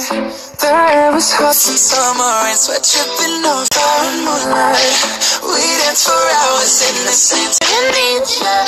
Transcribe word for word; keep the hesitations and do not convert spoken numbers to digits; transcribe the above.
The air was hot in summer rain, sweat dripping off our moonlight. We danced for hours in the same. Didn't need you.